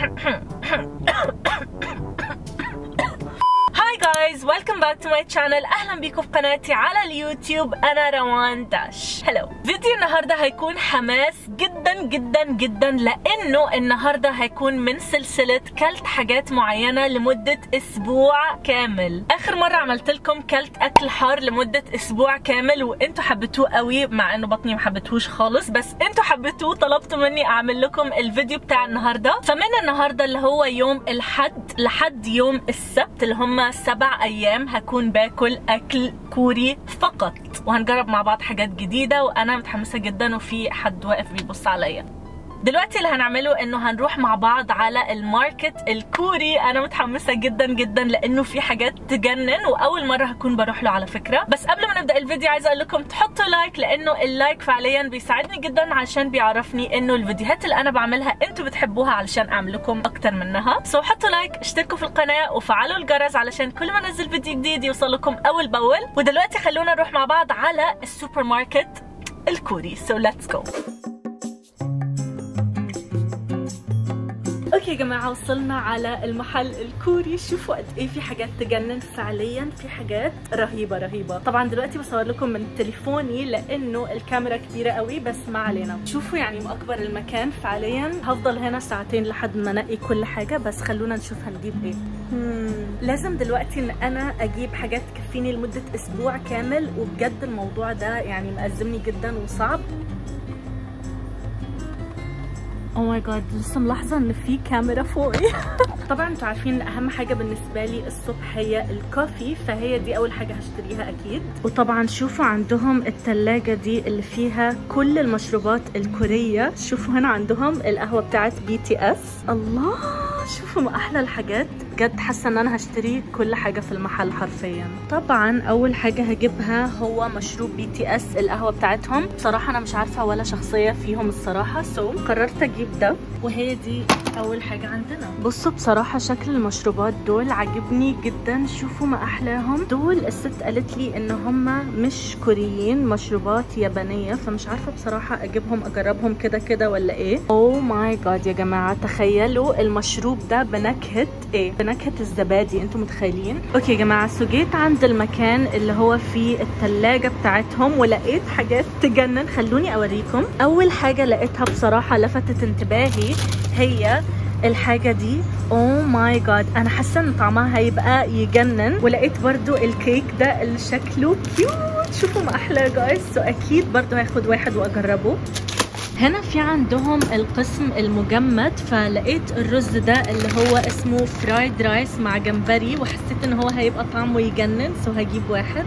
هاي جايز، ويلكم باك تو ماي شانل. اهلا بيكم في قناتي على اليوتيوب. انا روان داش. هلو. فيديو النهارده هيكون حماس جدا جدا جدا، لانه النهارده هيكون من سلسله كلت حاجات معينه لمده اسبوع كامل. اخر مره عملت لكم كلت اكل حار لمده اسبوع كامل وانتوا حبيتوه قوي، مع انه بطني ما حبيتهوش خالص، بس انتوا حبيتوه. طلبتوا مني اعمل لكم الفيديو بتاع النهارده. فمن النهارده اللي هو يوم الحد لحد يوم السبت اللي هم 7 ايام هكون باكل اكل كوري فقط، وهنجرب مع بعض حاجات جديده وانا متحمسه جدا وفي حد واقف بيبص عليا. دلوقتي اللي هنعمله انه هنروح مع بعض على الماركت الكوري. انا متحمسه جدا جدا لانه في حاجات تجنن، واول مره هكون بروح له على فكره. بس قبل ما نبدا الفيديو عايزه اقول لكم تحطوا لايك، لانه اللايك فعليا بيساعدني جدا عشان بيعرفني انه الفيديوهات اللي انا بعملها انتوا بتحبوها علشان اعمل لكم اكتر منها. حطوا لايك، اشتركوا في القناه وفعلوا الجرس علشان كل ما انزل فيديو جديد يوصل لكم اول باول. ودلوقتي خلونا نروح مع بعض على السوبر ماركت الكوري. let's go. اوكي يا جماعه، وصلنا على المحل الكوري. شوفوا قد ايه في حاجات تجنن، فعليا في حاجات رهيبه رهيبه. طبعا دلوقتي بصور لكم من تليفوني لانه الكاميرا كبيره قوي، بس ما علينا. شوفوا يعني مأكبر المكان. فعليا هفضل هنا ساعتين لحد ما انقي كل حاجه، بس خلونا نشوف هنجيب ايه. لازم دلوقتي ان انا اجيب حاجات تكفيني لمده اسبوع كامل، وبجد الموضوع ده يعني مأزمني جدا وصعب. او ماي جاد، لسه ملاحظه ان في كاميرا فوقي. طبعا انتوا عارفين ان اهم حاجه بالنسبه لي الصبح هي الكوفي، فهي دي اول حاجه هشتريها اكيد. وطبعا شوفوا عندهم الثلاجه دي اللي فيها كل المشروبات الكوريه. شوفوا هنا عندهم القهوه بتاعت BTS. الله، شوفوا ما احلى الحاجات. بجد حاسه ان انا هشتري كل حاجه في المحل حرفيا. طبعا اول حاجه هجيبها هو مشروب BTS القهوه بتاعتهم. بصراحه انا مش عارفه ولا شخصيه فيهم الصراحه، قررت اجيب ده. وهي دي اول حاجه عندنا. بصوا بصراحه شكل المشروبات دول عجبني جدا. شوفوا ما احلاهم دول. الست قالت لي ان هم مش كوريين، مشروبات يابانيه، فمش عارفه بصراحه اجيبهم اجربهم كده كده ولا ايه. اوه ماي جاد يا جماعه، تخيلوا المشروب ده بنكهه ايه؟ بنكهه الزبادي. انتوا متخيلين؟ اوكي يا جماعه، جيت عند المكان اللي هو فيه الثلاجه بتاعتهم ولقيت حاجات تجنن. خلوني اوريكم. اول حاجه لقيتها بصراحه لفتت انتباهي هي الحاجه دي. اوه ماي جاد، انا حاسه ان طعمها هيبقى يجنن. ولقيت برضو الكيك ده اللي شكله كيوت. شوفوا ما احلى جايز. اكيد برضو هاخد واحد واجربه. هنا في عندهم القسم المجمد، فلقيت الرز ده اللي هو اسمه فرايد رايس مع جمبري، وحسيت ان هو هيبقى طعمه يجنن، هجيب واحد.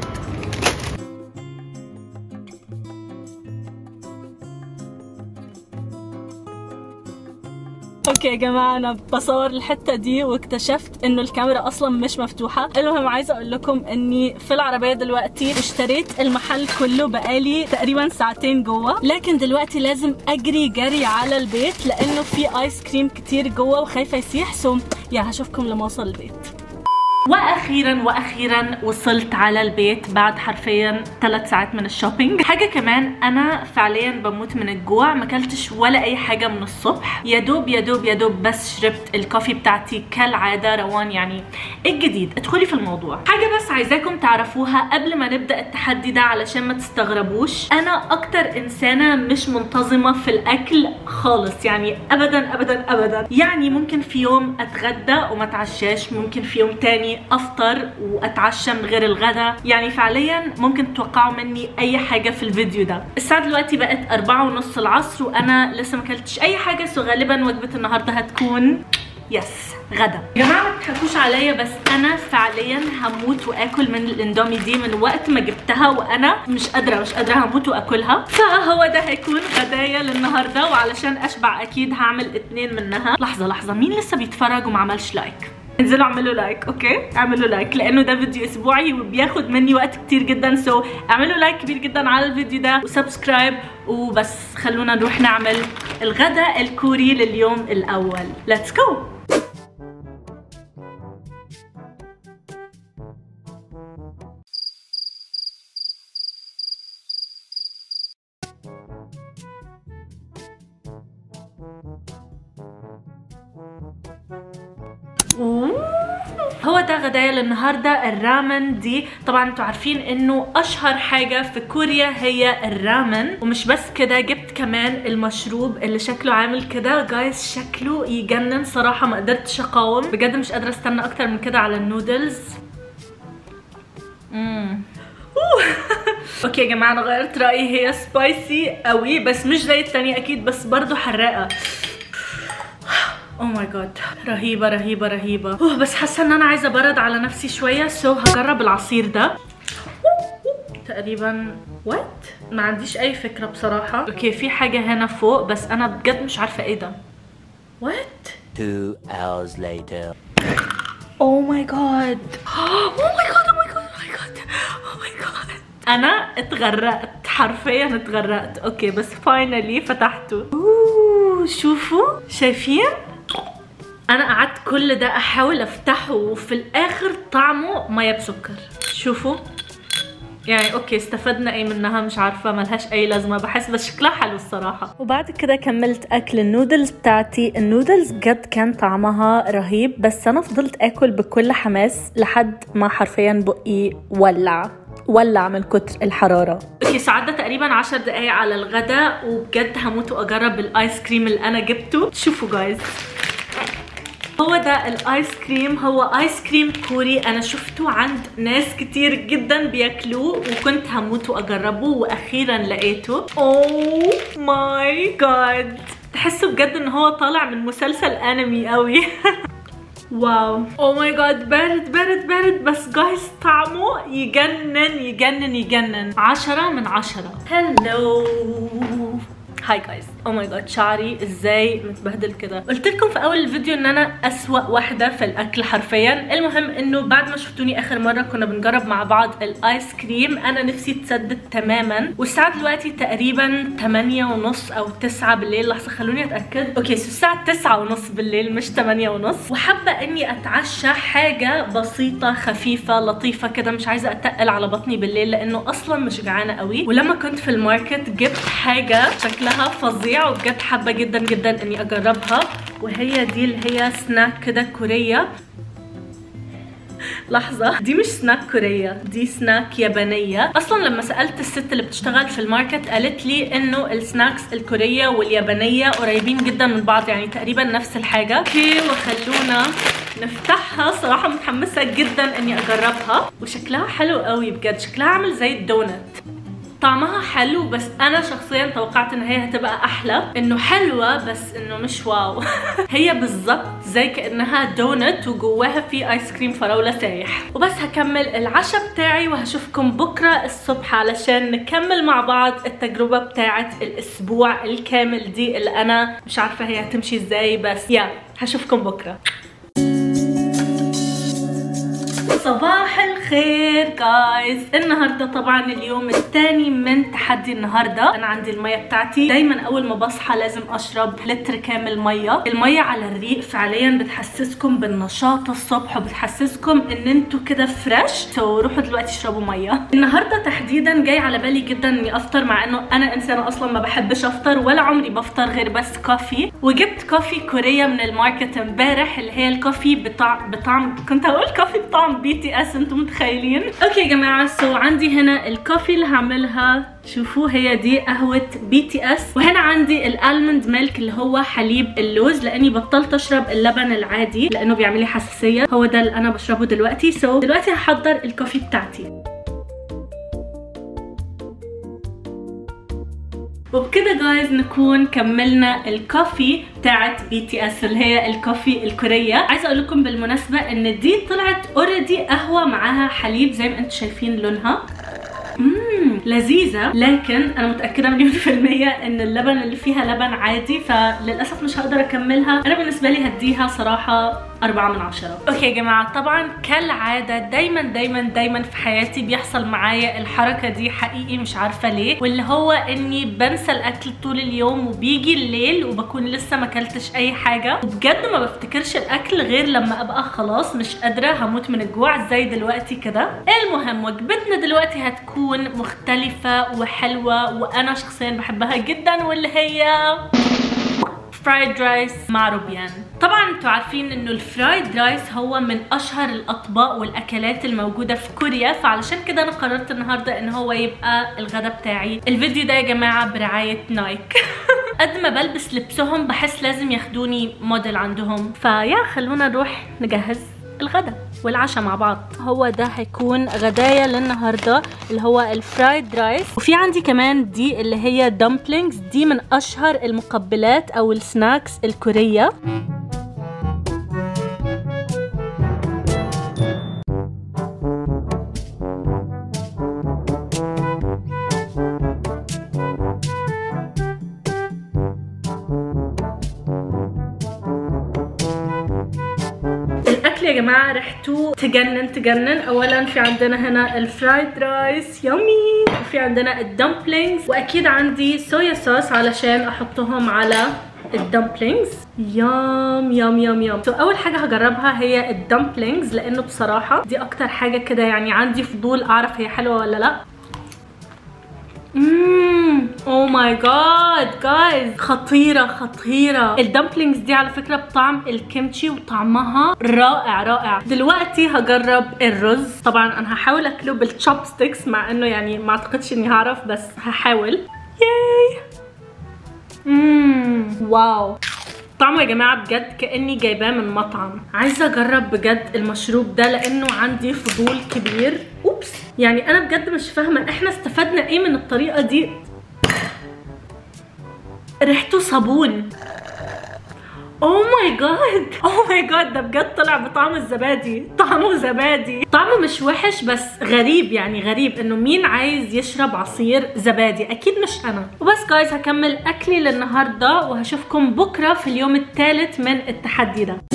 اوكي يا جماعه، انا بصور الحته دي واكتشفت انه الكاميرا اصلا مش مفتوحه. المهم عايزه اقول لكم اني في العربيه دلوقتي اشتريت المحل كله، بقالي تقريبا ساعتين جوه، لكن دلوقتي لازم اجري جري على البيت لانه في ايس كريم كتير جوه وخايفه يسيح. هشوفكم لما اوصل البيت. واخيرا وصلت على البيت بعد حرفيا 3 ساعات من الشوبينج. حاجه كمان، انا فعليا بموت من الجوع، ما اكلتش ولا اي حاجه من الصبح. يا دوب بس شربت الكوفي بتاعتي كالعاده. روان يعني ايه الجديد؟ ادخلي في الموضوع. حاجه بس عايزاكم تعرفوها قبل ما نبدا التحدي ده علشان ما تستغربوش، انا اكتر انسانه مش منتظمه في الاكل خالص، يعني ابدا. يعني ممكن في يوم اتغدى وما اتعشاش، ممكن في يوم تاني افطر واتعشى من غير الغدا. يعني فعليا ممكن تتوقعوا مني اي حاجه في الفيديو ده. الساعه دلوقتي بقت 4:30 العصر وانا لسه ما اكلتش اي حاجه، غالبا وجبه النهارده هتكون غدا. يا جماعه ما تضحكوش عليا، بس انا فعليا هموت واكل من الاندومي دي من وقت ما جبتها، وانا مش قادره هموت واكلها. فهو ده هيكون غدايا للنهارده، وعلشان اشبع اكيد هعمل 2 منها. لحظه، مين لسه بيتفرج وما عملش لايك؟ انزلوا اعملوا لايك. اوكي اعملوا لايك، لانه ده فيديو اسبوعي وبياخد مني وقت كتير جدا. اعملوا لايك كبير جدا على الفيديو ده وسبسكرايب وبس. خلونا نروح نعمل الغداء الكوري لليوم الاول. ليتس جو. هو ده غدايا للنهارده، الرامن. دي طبعا انتوا عارفين انه اشهر حاجه في كوريا هي الرامن. ومش بس كده، جبت كمان المشروب اللي شكله عامل كده جايز، شكله يجنن صراحه، ما قدرتش اقاوم بجد، مش قادره استنى اكتر من كده على النودلز. اوكي يا جماعه، انا غيرت رايي، هي سبايسي قوي بس مش زي التانية اكيد، بس برضو حراقه. اوه ماي جاد، رهيبه رهيبه رهيبه. بس حاسه ان انا عايزه برد على نفسي شويه، هجرب العصير ده تقريبا. وات، ما عنديش اي فكره بصراحه. اوكي، في حاجه هنا فوق بس انا بجد مش عارفه ايه ده. وات. 2 hours later. اوه ماي جاد، اوه ماي جاد، اوه ماي جاد، اوه ماي جاد، اوه ماي جاد. انا اتغرقت، حرفيا اتغرقت. اوكي بس فاينلي فتحته. شوفوا، شايفين؟ انا قعدت كل ده احاول افتحه وفي الاخر طعمه ميه بسكر. شوفوا يعني، اوكي استفدنا ايه منها؟ مش عارفه، ملهاش اي لازمه بحس، بس شكلها حلو الصراحه. وبعد كده كملت اكل النودلز بتاعتي. النودلز جد كان طعمها رهيب، بس انا فضلت اكل بكل حماس لحد ما حرفيا بقي ولع من كتر الحراره. اوكي، ساعدنا تقريبا 10 دقايق على الغداء، وبجد هموت واجرب الايس كريم اللي انا جبته. شوفوا جايز، هو ده الايس كريم. هو ايس كريم كوري، انا شفته عند ناس كتير جدا بياكلوه وكنت هموت واجربه، واخيرا لقيته. اوه ماي جاد، تحسوا بجد ان هو طالع من مسلسل انمي قوي. واو، اوه ماي جاد، بارد بارد بارد، بس جايز طعمه يجنن يجنن يجنن. 10 من 10. هلو، هاي جايز. او ماي جاد، شعري ازاي متبهدل كده. قلت لكم في اول الفيديو ان انا اسوأ واحده في الاكل حرفيا. المهم انه بعد ما شفتوني اخر مره كنا بنجرب مع بعض الايس كريم، انا نفسي اتسدد تماما. والساعه دلوقتي تقريبا 8:30 او 9 بالليل. لحظه خلوني اتاكد. اوكي، الساعه 9:30 بالليل مش 8:30. وحابه اني اتعشى حاجه بسيطه خفيفه لطيفه كده، مش عايزه اتقل على بطني بالليل لانه اصلا مش جعانه قوي. ولما كنت في الماركت جبت حاجه شكلها فظيع وبجد حابه جدا جدا اني اجربها، وهي دي اللي هي سناك كده كوريه. لحظة، دي مش سناك كورية، دي سناك يابانية. اصلا لما سألت الست اللي بتشتغل في الماركت قالت لي انه السناكس الكورية واليابانية قريبين جدا من بعض، يعني تقريبا نفس الحاجة. اوكي، وخلونا نفتحها. صراحة متحمسة جدا اني اجربها، وشكلها حلو قوي بجد، شكلها عامل زي الدونت. طعمها حلو، بس انا شخصيا توقعت ان هي هتبقى احلى. انه حلوه بس انه مش واو. هي بالظبط زي كانها دونت وجواها في ايس كريم فراوله سايح. وبس هكمل العشاء بتاعي وهشوفكم بكره الصبح علشان نكمل مع بعض التجربه بتاعه الاسبوع الكامل دي، اللي انا مش عارفه هي هتمشي ازاي، بس هشوفكم بكره. صباح الخير جايز. النهارده طبعا اليوم الثاني من تحدي النهارده. انا عندي الميه بتاعتي، دايما اول ما بصحى لازم اشرب لتر كامل ميه. الميه على الريق فعليا بتحسسكم بالنشاط الصبح، وبتحسسكم ان انتوا كده فريش. روحوا دلوقتي اشربوا ميه. النهارده تحديدا جاي على بالي جدا اني افطر، مع انه انا انسانه اصلا ما بحبش افطر ولا عمري بفطر غير بس كوفي. وجبت كوفي كوريه من الماركت امبارح، اللي هي الكوفي بطعم كنت هقول كوفي بطعم BTS، انتم متخيلين؟ اوكي يا جماعه، عندي هنا الكوفي اللي هعملها. شوفوا، هي دي قهوه BTS. وهنا عندي الالمند ميلك اللي هو حليب اللوز، لاني بطلت اشرب اللبن العادي لانه بيعمل لي حساسيه. هو ده اللي انا بشربه دلوقتي. دلوقتي هحضر الكوفي بتاعتي. وبكده جايز نكون كملنا الكوفي بتاعت BTS اللي هي الكوفي الكورية. عايزة اقول لكم بالمناسبة ان دي طلعت اوريدي قهوة معاها حليب زي ما انتم شايفين لونها. لذيذة، لكن انا متأكدة مليون في المية ان اللبن اللي فيها لبن عادي، فللأسف مش هقدر اكملها. انا بالنسبة لي هديها صراحة 4 من 10. اوكي يا جماعة، طبعا كالعادة دايما دايما دايما في حياتي بيحصل معايا الحركة دي، حقيقي مش عارفة ليه، واللي هو اني بنسى الاكل طول اليوم وبيجي الليل وبكون لسه ما اكلتش اي حاجة، وبجد ما بفتكرش الاكل غير لما ابقى خلاص مش قادرة هموت من الجوع زي دلوقتي كده. المهم وجبتنا دلوقتي هتكون مختلفة وحلوة وانا شخصيا بحبها جدا، واللي هي فرايد رايس مع روبيان. طبعا انتوا عارفين انه الفرايد رايس هو من اشهر الاطباق والاكلات الموجوده في كوريا، فعلشان كده انا قررت النهارده ان هو يبقى الغدا بتاعي. الفيديو ده يا جماعه برعايه نايك. قد ما بلبس لبسهم بحس لازم ياخدوني موديل عندهم، فيا خلونا نروح نجهز الغدا والعشاء مع بعض. هو ده هيكون غدايا للنهارده اللي هو الفرايد رايس، وفي عندي كمان دي اللي هي دمبلينجز، دي من اشهر المقبلات او السناكس الكوريه. يا جماعه ريحته تجنن تجنن. اولا في عندنا هنا الفرايد رايس يامي، وفي عندنا الدمبلينجز، واكيد عندي صويا صوص علشان احطهم على الدمبلينجز. يام يام يام يام. اول حاجه هجربها هي الدمبلينجز، لانه بصراحه دي اكتر حاجه كده يعني عندي فضول اعرف هي حلوه ولا لا. اوه ماي جاد جايز، خطيره خطيره. الدمبلينجز دي على فكره بطعم الكيمتشي وطعمها رائع رائع. دلوقتي هجرب الرز. طبعا انا هحاول اكله بالتشوبستكس، مع انه يعني ما اعتقدش اني هعرف، بس هحاول. ياي. واو، طعمه يا جماعه بجد كاني جايباه من مطعم. عايزه اجرب بجد المشروب ده لانه عندي فضول كبير. اوبس، يعني انا بجد مش فاهمه احنا استفدنا ايه من الطريقه دي. ريحته صابون. اوه ماي جاد، اوه ماي جاد، ده بجد طلع بطعم الزبادي. طعمه زبادي، طعمه مش وحش بس غريب، يعني غريب انه مين عايز يشرب عصير زبادي؟ اكيد مش انا. وبس جايز، هكمل اكلي للنهارده وهشوفكم بكره في اليوم الثالث من التحدي ده.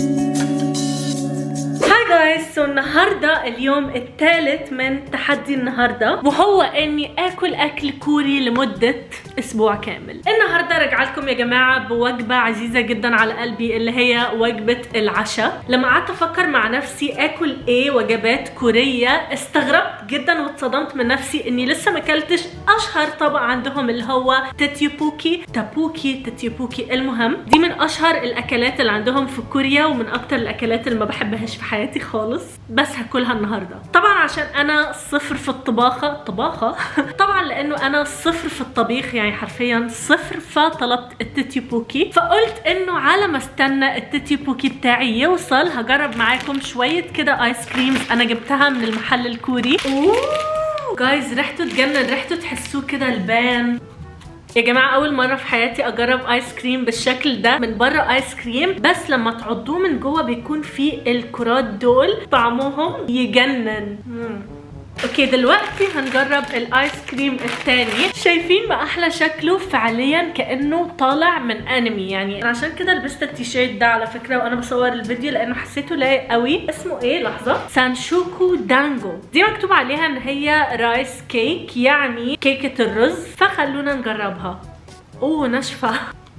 جايز، النهارده اليوم الثالث من تحدي النهارده، وهو اني اكل اكل كوري لمده اسبوع كامل. النهارده راجعه لكم يا جماعه بوجبه عزيزه جدا على قلبي، اللي هي وجبه العشاء. لما قعدت افكر مع نفسي اكل ايه وجبات كوريه، استغربت جدا واتصدمت من نفسي اني لسه ما اكلتش اشهر طبق عندهم اللي هو تتيوبوكي. تتيوبوكي. المهم دي من اشهر الاكلات اللي عندهم في كوريا، ومن اكتر الاكلات اللي ما بحبهاش في حياتي خالص، بس هاكلها النهارده. طبعا عشان انا صفر في الطباخه طبعا لانه انا صفر في الطبيخ، يعني حرفيا صفر، فطلبت التتيوبوكي. فقلت انه على ما استنى التتيوبوكي بتاعي يوصل هجرب معاكم شويه كده ايس كريمز انا جبتها من المحل الكوري. اوه جايز، ريحته تجنن، ريحته تحسوه كده البان. يا جماعه اول مره في حياتي اجرب ايس كريم بالشكل ده. من بره ايس كريم، بس لما تعضوه من جوه بيكون فيه الكرات دول، طعمهم يجنن. اوكي، دلوقتي هنجرب الايس كريم الثاني. شايفين ما احلى شكله؟ فعليا كانه طالع من انمي. يعني عشان كده لبست التيشيرت ده على فكره وانا بصور الفيديو، لانه حسيته لايق قوي. اسمه ايه؟ لحظه. سانشوكو دانجو. دي مكتوب عليها ان هي رايس كيك، يعني كيكه الرز، فخلونا نجربها. اوه ناشفه.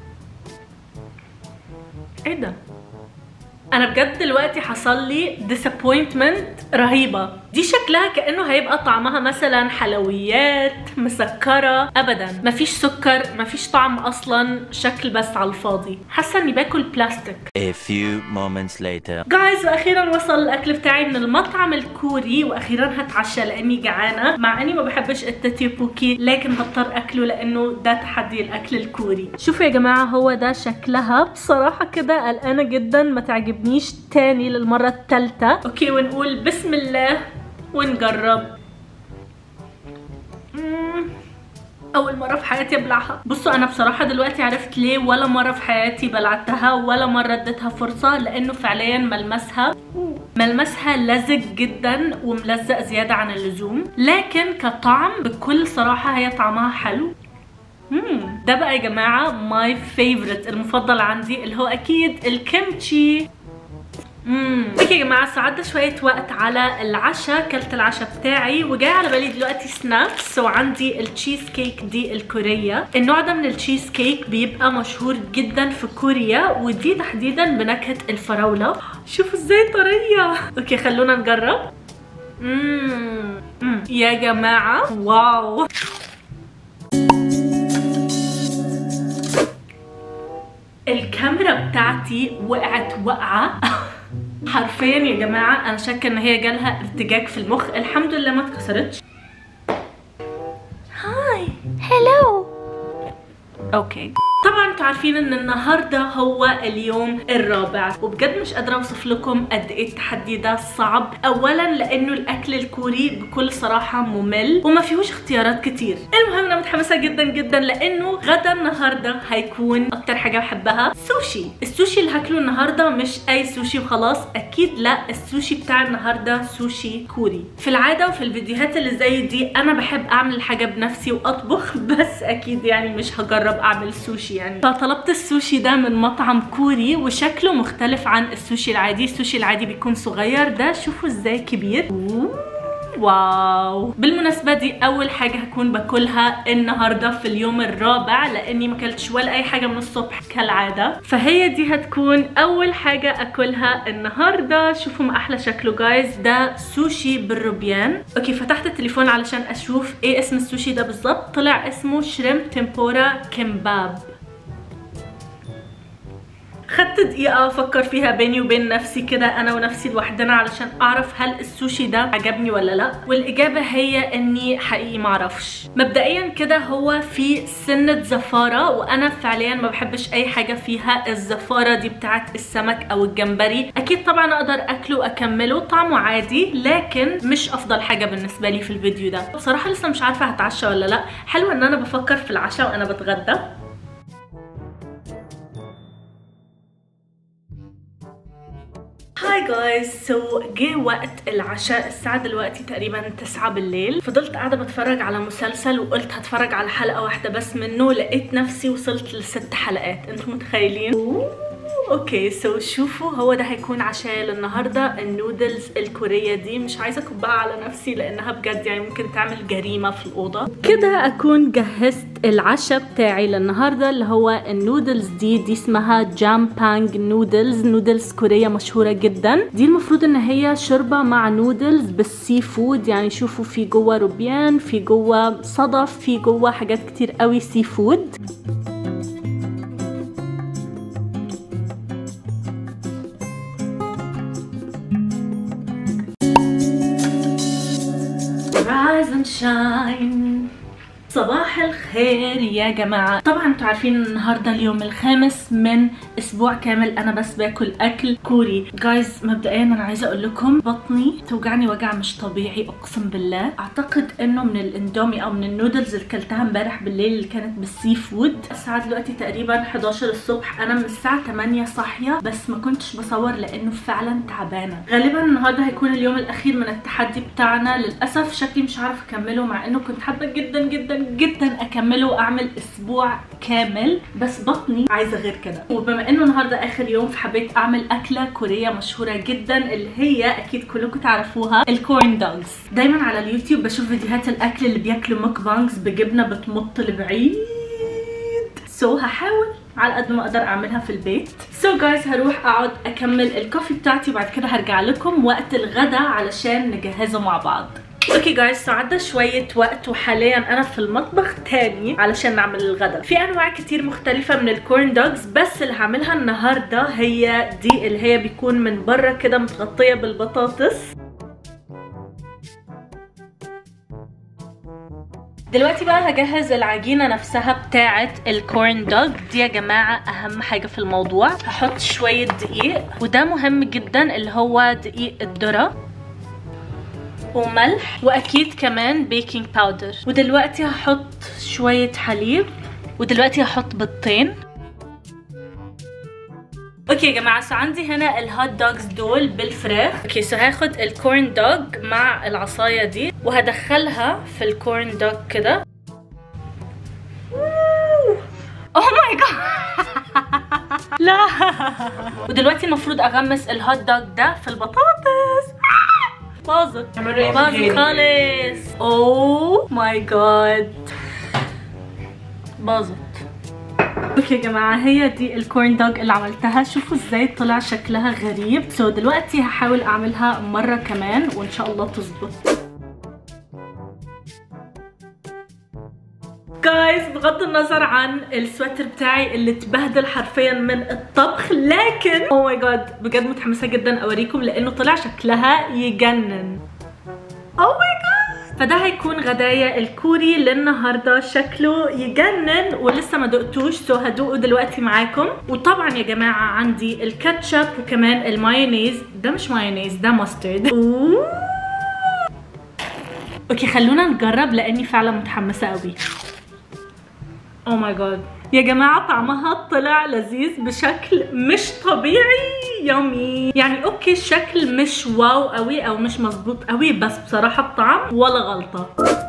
ايه ده؟ انا بجد دلوقتي حصل لي disappointment رهيبه. دي شكلها كانه هيبقى طعمها مثلا حلويات مسكره. ابدا، مفيش سكر، مفيش طعم اصلا، شكل بس على الفاضي. حاسه اني باكل بلاستيك. A few moments later. جايز، واخيرا وصل الاكل بتاعي من المطعم الكوري، واخيرا هتعشى لاني جعانه، مع اني ما بحبش التتيوبوكي، لكن هضطر اكله لانه ده تحدي الاكل الكوري. شوفوا يا جماعه، هو ده شكلها. بصراحه كده قلقانه جدا ما تعجبنيش تاني للمره الثالثه. اوكي، ونقول بسم الله ونجرب. اول مره في حياتي ابلعها. بصوا، انا بصراحه دلوقتي عرفت ليه ولا مره في حياتي بلعتها ولا مره اديتها فرصه، لانه فعليا ملمسها لزج جدا وملزق زياده عن اللزوم، لكن كطعم بكل صراحه هي طعمها حلو. ده بقى يا جماعه ماي فيفورت، المفضل عندي، اللي هو اكيد الكيمتشي. اوكي يا جماعه، عدى شويه وقت على العشاء. كلت العشاء بتاعي وجاي على بالي دلوقتي سناكس. وعندي التشيز كيك دي الكوريه. النوع ده من التشيز كيك بيبقى مشهور جدا في كوريا، ودي تحديدا بنكهه الفراوله. شوفوا ازاي طريه. اوكي خلونا نجرب. يا جماعه واو. الكاميرا بتاعتي وقعت وقعة حرفيا يا جماعة انا شاكة ان هي جالها ارتجاج في المخ. الحمد لله ما اتكسرتش. هاي هلو. اوكي طبعا انتوا عارفين ان النهارده هو اليوم الرابع، وبجد مش قادره اوصف لكم قد ايه التحدي ده صعب. اولا لانه الاكل الكوري بكل صراحه ممل وما فيهوش اختيارات كتير. المهم انا متحمسه جدا جدا لانه غدا النهارده هيكون اكتر حاجه بحبها سوشي. السوشي اللي هاكله النهارده مش اي سوشي وخلاص، اكيد لا، السوشي بتاع النهارده سوشي كوري. في العاده وفي الفيديوهات اللي زي دي انا بحب اعمل الحاجه بنفسي واطبخ، بس اكيد يعني مش هجرب اعمل سوشي يعني. فطلبت السوشي ده من مطعم كوري وشكله مختلف عن السوشي العادي. السوشي العادي بيكون صغير، ده شوفوا ازاي كبير. واو. بالمناسبة دي اول حاجة هكون باكلها النهاردة في اليوم الرابع، لاني ما اكلتش ولا اي حاجة من الصبح كالعادة، فهي دي هتكون اول حاجة اكلها النهاردة. شوفوا ما احلى شكله جايز، ده سوشي بالروبيان. اوكي فتحت التليفون علشان اشوف ايه اسم السوشي ده بالظبط، طلع اسمه شريمب تمبورا كيمباب. خدت دقيقة افكر فيها بيني وبين نفسي كده، انا ونفسي لوحدنا، علشان اعرف هل السوشي ده عجبني ولا لا، والاجابة هي اني حقيقي معرفش. مبدئيا كده هو في سنة زفارة، وانا فعليا ما بحبش اي حاجة فيها الزفارة دي بتاعت السمك او الجمبري. اكيد طبعا اقدر اكله واكمله، طعمه عادي، لكن مش افضل حاجة بالنسبة لي في الفيديو ده. بصراحة لسه مش عارفة هتعشى ولا لا. حلو ان انا بفكر في العشاء وانا بتغدى. هاي جايز، جه وقت العشاء. الساعة دلوقتي تقريبا 9 بالليل. فضلت قاعدة بتفرج على مسلسل وقلت هتفرج على حلقة واحدة بس منه، لقيت نفسي وصلت ل6 حلقات. انتم متخيلين؟ اوكي شوفوا هو ده هيكون عشاء النهارده، النودلز الكوريه دي. مش عايزه اكبها على نفسي لانها بجد يعني ممكن تعمل جريمه في الاوضه. كده اكون جهزت العشاء بتاعي للنهارده اللي هو النودلز دي اسمها جامبانج نودلز، نودلز كوريه مشهوره جدا. دي المفروض ان هي شوربه مع نودلز بالسي فود، يعني شوفوا في جوه روبيان، في جوه صدف، في جوه حاجات كتير قوي سي فود. Rise and shine. صباح الخير يا جماعة. طبعا انتوا عارفين ان النهاردة اليوم الخامس من اسبوع كامل انا بس باكل اكل كوري. جايز مبدئيا انا عايزة اقول لكم بطني توجعني وجع مش طبيعي اقسم بالله. اعتقد انه من الاندومي او من النودلز اللي كلتها امبارح بالليل اللي كانت بالسي فود. الساعة دلوقتي تقريبا 11 الصبح، انا من الساعة 8 صاحية بس ما كنتش بصور لانه فعلا تعبانة. غالبا النهاردة هيكون اليوم الاخير من التحدي بتاعنا. للاسف شكلي مش عارف اكمله، مع انه كنت حابة جدا جدا جدا اكمله واعمل اسبوع كامل، بس بطني عايزه غير كده. وبما انه النهارده اخر يوم فحبيت اعمل اكله كوريه مشهوره جدا اللي هي اكيد كلكم تعرفوها، الكورن دوجز. دايما على اليوتيوب بشوف فيديوهات الاكل اللي بياكلوا مukbangs بجبنه بتمط لبعيد. هحاول على قد ما اقدر اعملها في البيت. جايز هروح اقعد اكمل الكوفي بتاعتي وبعد كده هرجع لكم وقت الغدا علشان نجهزه مع بعض. اوكي جايز، عدى شوية وقت وحاليا انا في المطبخ تاني علشان نعمل الغدا. في انواع كتير مختلفة من الكورن دوجز، بس اللي هعملها النهاردة هي دي اللي هي بيكون من بره كده متغطية بالبطاطس. دلوقتي بقى هجهز العجينة نفسها بتاعة الكورن دوج دي يا جماعة. اهم حاجة في الموضوع هحط شوية دقيق، وده مهم جدا اللي هو دقيق الذرة، وملح، واكيد كمان بيكنج باودر. ودلوقتي هحط شوية حليب، ودلوقتي هحط بيضتين. اوكي يا جماعة، عندي هنا الهوت دوجز دول بالفراخ. اوكي هاخد الكورن دوج مع العصاية دي وهدخلها في الكورن دوج كده. اوه ماي جاد لا. ودلوقتي المفروض اغمس الهوت دوج ده في البطاطس. باظت خالص. اوه ماي جاد باظت. اوكي يا جماعه، هي دي الكورن دوج اللي عملتها. شوفوا ازاي طلع شكلها غريب. دلوقتي هحاول اعملها مره كمان وان شاء الله تظبط. جايز بغض النظر عن السويتر بتاعي اللي اتبهدل حرفيا من الطبخ، لكن او ماي جاد بجد متحمسه جدا اوريكم لانه طلع شكلها يجنن. او ماي جاد، فده هيكون غدايا الكوري للنهارده، شكله يجنن ولسه ما دقتوش، سو هدوقه دلوقتي معاكم. وطبعا يا جماعه عندي الكاتشب وكمان المايونيز، ده مش مايونيز ده ماسترد. اوكي خلونا نجرب لاني فعلا متحمسه قوي. او ماي جاد يا جماعه طعمها طلع لذيذ بشكل مش طبيعي، يامي. يعني اوكي الشكل مش واو قوي او مش مظبوط قوي، بس بصراحه الطعم ولا غلطه.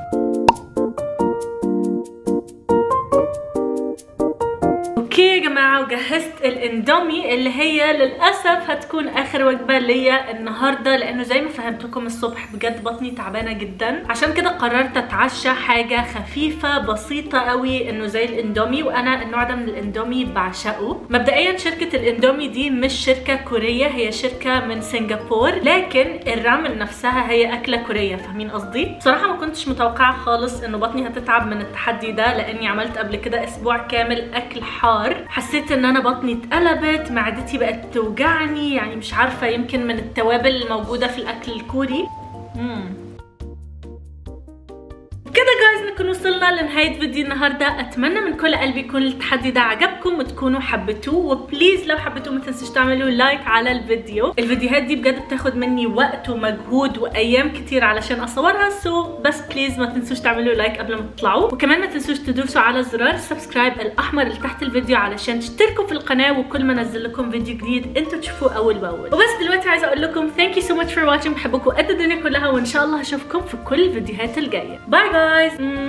اوكي يا جماعه وجهزت الاندومي اللي هي للاسف هتكون اخر وجبه ليا النهارده، لانه زي ما فهمتكم الصبح بجد بطني تعبانه جدا، عشان كده قررت اتعشى حاجه خفيفه بسيطه قوي انه زي الاندومي، وانا النوع ده من الاندومي بعشقه. مبدئيا شركه الاندومي دي مش شركه كوريه، هي شركه من سنغافور، لكن الرامن نفسها هي اكله كوريه، فاهمين قصدي؟ بصراحه ما كنتش متوقعه خالص انه بطني هتتعب من التحدي ده، لاني عملت قبل كده اسبوع كامل اكل حار، حسيت ان انا بطني اتقلبت، معدتي بقت توجعني، يعني مش عارفه يمكن من التوابل الموجوده في الاكل الكوري. كده جايز نكون وصلنا لنهايه فيديو النهارده. اتمنى من كل قلبي يكون التحدي ده عجبكم وتكونوا حبيتوه، وبليز لو حبيتوه ما تنسوش تعملوا لايك على الفيديو. الفيديوهات دي بجد بتاخد مني وقت ومجهود وايام كتير علشان اصورها، سو بس بليز ما تنسوش تعملوا لايك قبل ما تطلعوا، وكمان ما تنسوش تدوسوا على زرار السبسكرايب الاحمر اللي تحت الفيديو علشان تشتركوا في القناه، وكل ما انزل لكم فيديو جديد انتوا تشوفوه اول باول. وبس دلوقتي عايزه اقول لكم ثانك يو سو ماتش فور واتشنج، بحبكم قد الدنيا كلها، وان شاء الله هشوفكم في كل الفيديوهات الجايه. باي جايز.